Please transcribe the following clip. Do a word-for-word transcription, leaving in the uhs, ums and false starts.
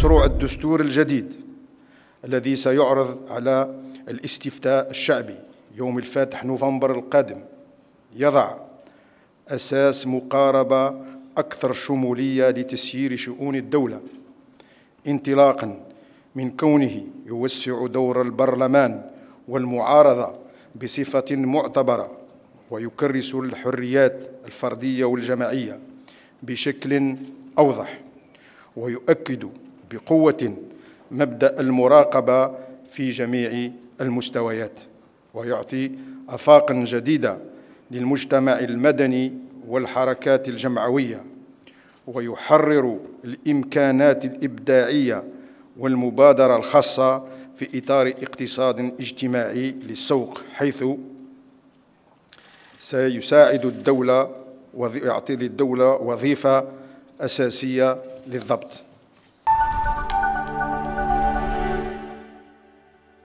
مشروع الدستور الجديد الذي سيعرض على الاستفتاء الشعبي يوم الفاتح نوفمبر القادم يضع أساس مقاربة أكثر شمولية لتسيير شؤون الدولة، انطلاقاً من كونه يوسع دور البرلمان والمعارضة بصفة معتبرة، ويكرس الحريات الفردية والجماعية بشكل أوضح، ويؤكد بقوة مبدأ المراقبة في جميع المستويات، ويعطي آفاقاً جديدة للمجتمع المدني والحركات الجمعوية، ويحرر الإمكانات الإبداعية والمبادرة الخاصة في إطار اقتصاد اجتماعي للسوق، حيث سيساعد الدولة ويعطي للدولة وظيفة أساسية للضبط.